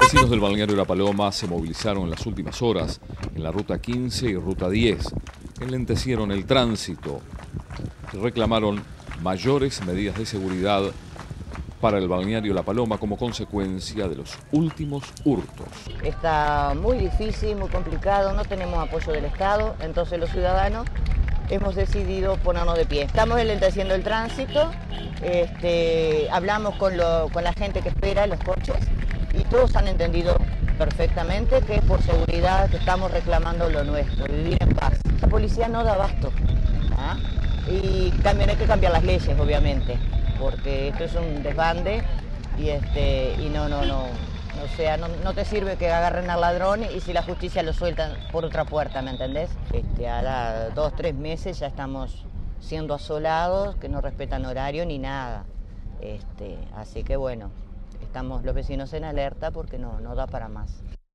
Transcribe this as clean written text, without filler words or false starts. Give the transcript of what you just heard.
Vecinos del balneario La Paloma se movilizaron en las últimas horas en la ruta 15 y ruta 10, enlentecieron el tránsito y reclamaron mayores medidas de seguridad para el balneario La Paloma como consecuencia de los últimos hurtos. Está muy difícil, muy complicado, no tenemos apoyo del Estado, entonces los ciudadanos hemos decidido ponernos de pie. Estamos enlenteciendo el tránsito, hablamos con la gente que espera los coches y todos han entendido perfectamente que es por seguridad que estamos reclamando lo nuestro, vivir en paz. La policía no da abasto, ¿ah? Y también hay que cambiar las leyes, obviamente, porque esto es un desbande y o sea, no te sirve que agarren al ladrón y si la justicia lo suelta por otra puerta, ¿me entendés? Ahora 2 o 3 meses ya estamos siendo asolados, que no respetan horario ni nada. Así que bueno, estamos los vecinos en alerta porque no da para más.